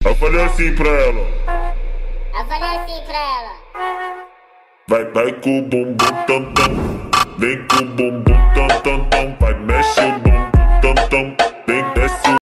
Eu falei assim pra ela. Eu falei assim pra ela. Vai com o bumbum tam tam. Vem com o bumbum tam tam tam. Vai mexe o bumbum.